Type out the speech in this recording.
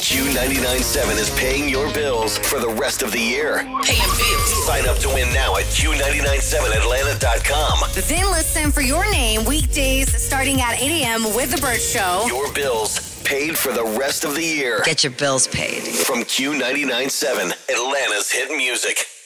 Q99.7 is paying your bills for the rest of the year. Paying bills. Sign up to win now at Q997Atlanta.com. Then listen for your name weekdays starting at 8 a.m. with The Burt Show. Your bills paid for the rest of the year. Get your bills paid. From Q99.7, Atlanta's hit music.